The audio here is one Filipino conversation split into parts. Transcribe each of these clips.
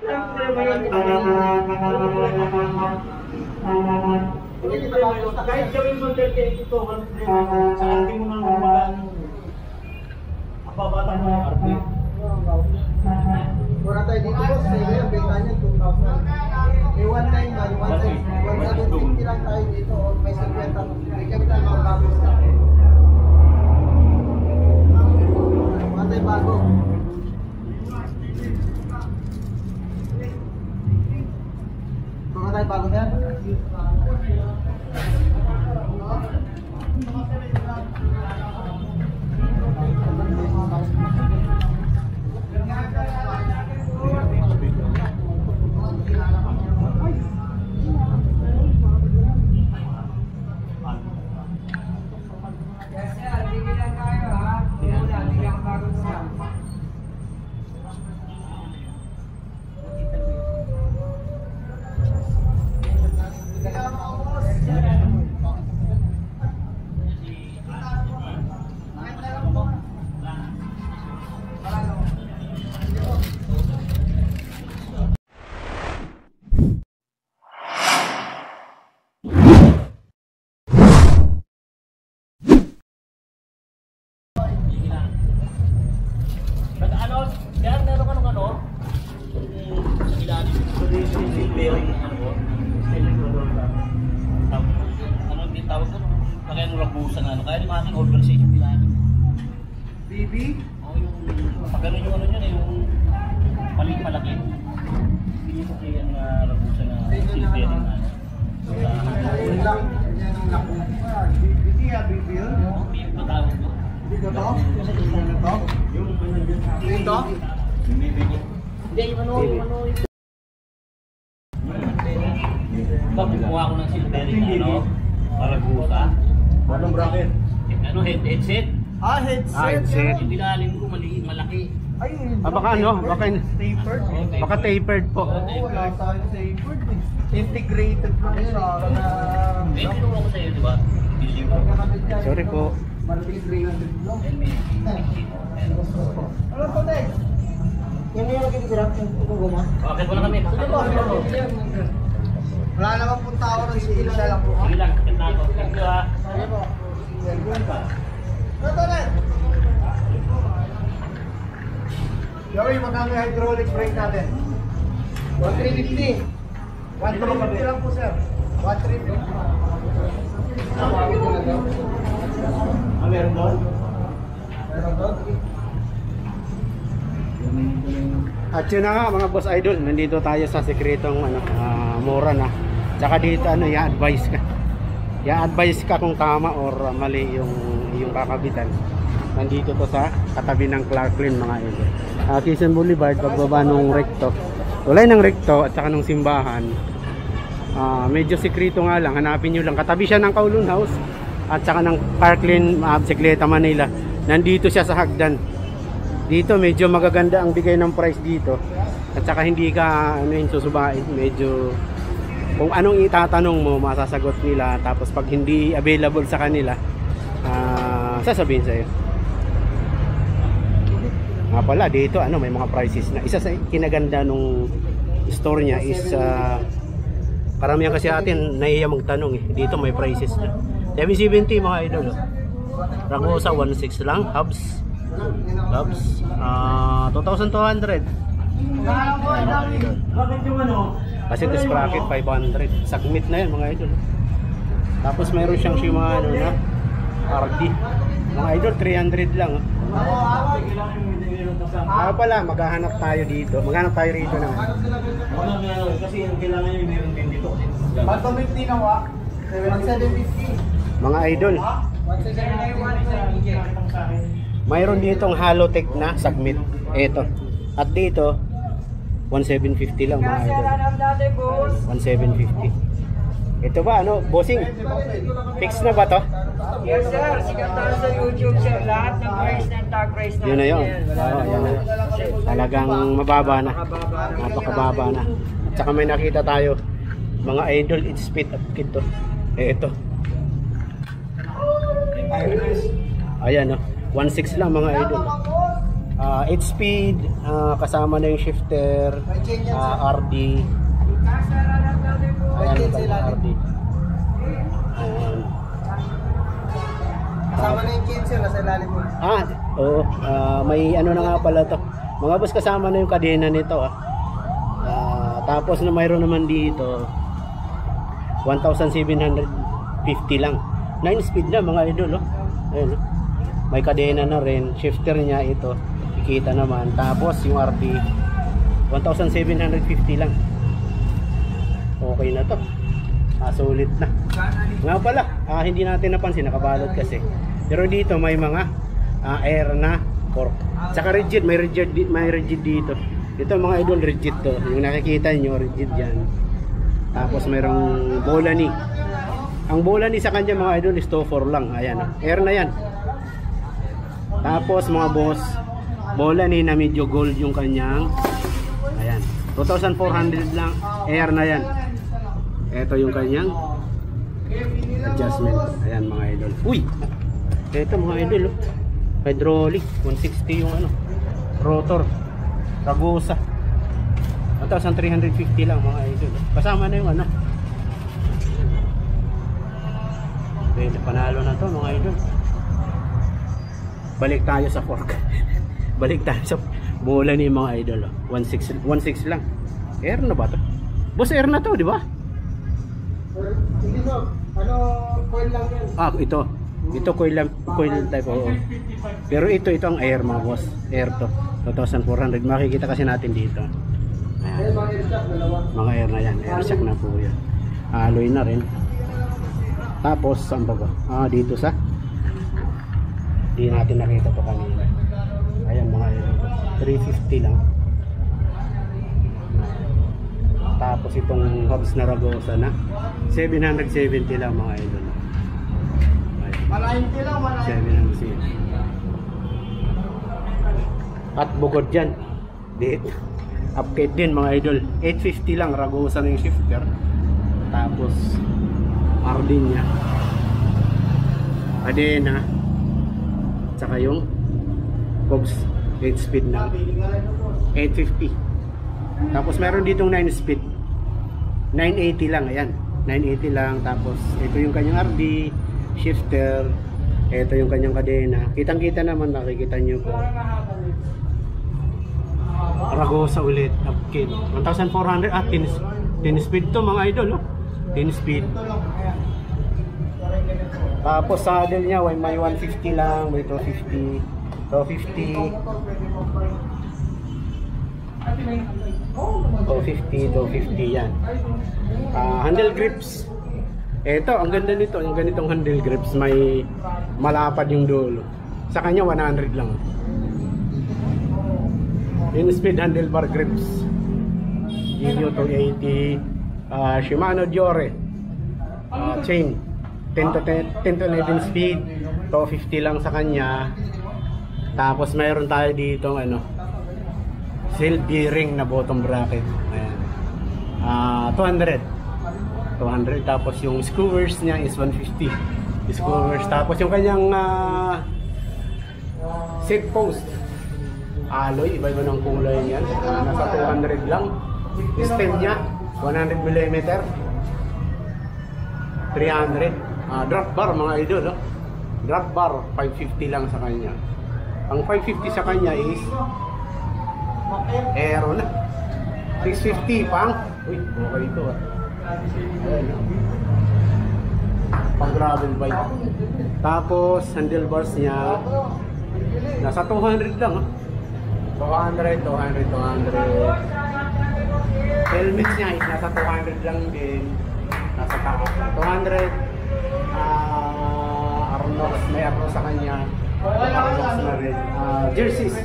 Kahit gawin mo 38 ito, sa ating mo nang magaan ang babata mo ng RP. Wala tayo dito boss, yung benta niya 2,000. May 1,900 man, 1,750 lang tayo dito, may 50. May kami tayo mga bagos na. Wala tayo bago. Wala tayo bago na yan? Kaya yung aking organization pinahali. BB? Oo, yung pagano yung ano yun eh, yung malaki. Hindi ko kaya yung rabusan na silvering na ano. Yung lang, yan ang lako. BB ha, BB yun? Hindi yung matawag ko. Hindi ko to? Ano to? Yung to? Hindi, yung ano yung... Bakit kumuha ko ng silvering na ano, parabusa. Anong bracket? Ano, headset? Headset. Yung ilalim ko malaki. Ayun. Baka ano, baka tapered. baka tapered po. Oo, wala tayong tapered eh. Integrated lang siya na... Eh, kinuha ko sa'yo, di ba? Sorry po. Integrated lang. Ano to, Tek? Yan yung lagi ko kung guma. Bakit wala kami? Wala naman pong tao ng siya lang po. Sige lang, sakit na ako. Thank you ha. Ano po? Ano to, Tek? Yoy, magkano yung hydraulic brake natin? 1,350. 1,350 lang po, sir. 1,350. Meron doon? Meron doon? At yun na nga mga boss idol, nandito tayo sa sekretong ano, mura na. Tsaka dito ano, i-advise ka. I-advise ka kung tama or mali yung kakabitan. Nandito to sa katabi ng Clarklin mga idol. Quezon Boulevard, pagbaba nung recto. Tulay ng recto at saka nung simbahan. Medyo sekreto nga lang, hanapin nyo lang. Katabi siya ng Kowloon House at saka ng Parklin Bicicleta Manila. Nandito siya sa hagdan. Dito medyo magaganda ang bigay ng price dito. At saka hindi ka susubain. Medyo kung anong itatanong mo, masasagot nila. Tapos pag hindi available sa kanila, sasabihin sa'yo. Nga pala dito may mga prices na. Isa sa kinaganda nung store niya is karamihan kasi atin nahiya magtanong eh. Dito may prices na 770 mga idol. Ragusa 1.6 lang. Hubs 2,200. Bakit yung ano? Kasi this bracket 500. Submit na yan mga idol. Tapos mayroon siyang Shimano na RD. Mga idol 300 lang. Pala maghahanap tayo dito. Maghanap tayo rito naman. Kasi yung kailangan nyo meron din dito. 1,250 na wa? 1,750. Mga idol, 1,750. mayroon ditong Halotech na submit. Ito. At dito 1,750 lang mga idol. 1,750. Ito ba bossing? Fix na ba to? Yes sir, sikat tayo sa YouTube sir. Lahat ng price ng tag price natin. Yun na yun. Yan. Yan na. Talagang mababa na. Napakababa na. At saka may nakita tayo mga idol, it's speed up kit to. Ito. Ayan 1.6 lang mga idol. 8 speed kasama na yung shifter, RD. Ayan yung kanyang RD. Ayan. Kasama na yung chain sir, nasa ilalim mo. Oo. May ano na nga pala to. Mga boss, kasama na yung kadena nito. Tapos na mayroon naman dito 1,750 lang. 9 speed na mga idol. Ayun, may kadena na rin. Shifter niya ito. Ikita naman. Tapos yung RD 1,750 lang. Okay na to. Sulit na. Nga pala, hindi natin napansin, nakabalot kasi. Pero dito may mga air na cork. Tsaka rigid, may rigid dito. Ito mga idol, rigid to. Yung nakikita nyo, rigid yan. Tapos mayroong Bolani. Ang Bolani sa kanya mga idol is 2.4 lang. Ayan, air na yan. Tapos mga boss, Bolani na medyo gold yung kanyang. Ayan, 2,400 lang. Air na yan. Ito yung kanyang adjustment. Ayan mga idol. Uy! Ito mga idol. Hydraulic. 160 yung ano. Rotor. Ragusa. 1,350 lang mga idol. Kasama na yung ano. Pwede, panalo na to mga idol. Balik tayo sa fork. Balik tayo sa bola ni mga idol. 1.6 lang. Air na ba to? Boss, air na to, di ba? Hindi no, coil lang yan. Ito. Ito coil type. Oo. Pero ito ang air mga boss. Air to. 2,400. Makikita kasi natin dito. Ayan. Mga air shock, dalawa. Mga air na yan. Air shock na po yan. Alloy na rin. Tapos, saan ba ba? Dito sa di natin nakita to kanina. Ayan mga air. 350 lang. Tapos itong hubs na Ragusa na 770 lang mga idol. Malayin lang, malayin. 770. At bukod dyan, upgrade din mga idol. 850 lang, Ragusa na yung shifter. Tapos RD niya, adena, tsaka yung cogs 8 speed na 850. Tapos meron ditong 9 speed 980 lang. Ayan, 980 lang. Tapos ito yung kanyang RD shifter, ito yung kanyang kadena. Kitang kita naman, makikita nyo po. Ragusa ulit, upgrade 1,400 at 10 speed to mga idol. 10 speed. Tapos saddle nya may 150 lang, may 250 yan. Handle grips. Ito, ang ganda nito, yung ganitong handle grips, may malapad yung dulo. Sa kanya 100 lang. In-speed handlebar grips. Gilio 280, Shimano Diore. Chain 10 to 11 speed, 250 lang sa kanya. Tapos mayroon tayo dito seal bearing na bottom bracket. Ayan. 200. Tapos yung screws niya is 150. Screws. Tapos yung kanyang seat post, alloy, iba-iba ng kulay niyan. Nasa 200 lang. Stem niya 100mm, 300. Drop bar mga idol, drop bar 550 lang sa kanya. Ang 550 sa kanya is aero na 650 pang. Uy, okay ito Ayan, pang gravel bike. Tapos handlebars niya nasa 200 lang. 200. Helmet niya is nasa 200 lang din. Nasa 200. Arnox, may Arnox sa kanya. Arnox na rin. Jerseys.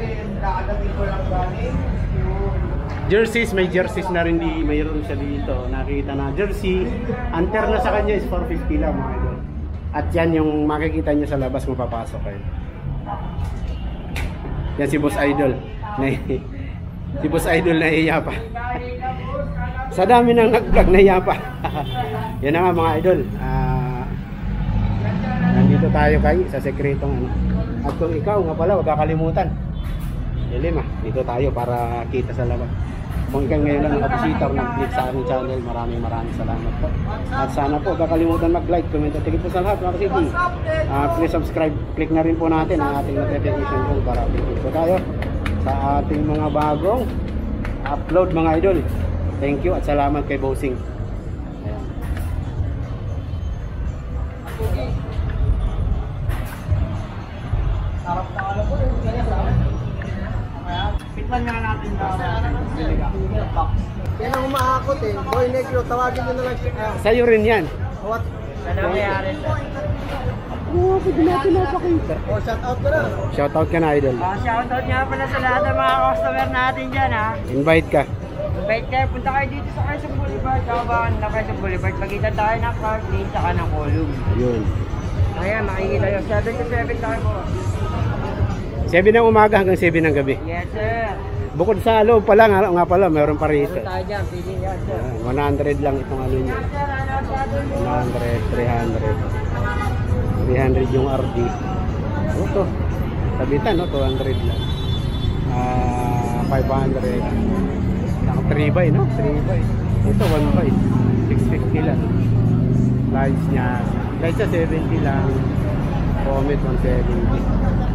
May jerseys na rin mayroon siya dito. Nakita na jersey. Anterna sa kanya is 450 lang mga idol. At yan yung makikita nyo sa labas kung papasok kayo. Yan si Boss Idol. Si Boss Idol nahiya pa. Sa dami ng nag-vlog nahiya pa. Yan na nga mga idol. Nandito tayo sa sekretong At kung ikaw nga pala, huwag kakalimutan. dilim ah. Dito tayo para kita sa labas. Kung ikaw ngayon lang nakabisita o nag-click sa aming channel, maraming salamat po. At sana po, kakalimutan mag-like, comment at tigit po sa lahat mga kasiti. Please subscribe, click na rin po natin ang ating notification bell para update po tayo sa ating mga bagong upload mga idol. Thank you at salamat kay Bossing. Ayan. Pitman nga natin na. Yan ang umaakot eh. Boy Negro, tawagin nyo na lang siya. Sa'yo rin yan. What? Sana mayari sir. Oo, pwede natin napakita. Oh, shout out ko na. Shoutout ka na idol. Shoutout nga pala sa lahat ng mga customer natin dyan ha. Invite ka. Invite kayo, punta kayo dito sa Quezon Boulevard. Kabahan na Quezon Boulevard. Pagkita tayo ng Clark Lane tsaka ng Column. Yun. Ayan, makikita yun. 7 to 7 tayo po. 7 ng umaga hanggang 7 ng gabi. Yes sir. Bukod sa loob pa lang, nga pala, meron pa rito. Punta tayo dyan, pili yan sir. 100 lang itong ano niya. Sir, ano sa atin mo? 100, 300. 300 yung RD. Ito, sabitan, no? 200 lang. 500. Naka 3 by, no? 3 by. Ito, 1 by. 650 lang. Price niya. Price niya 70 lang. Comet 170.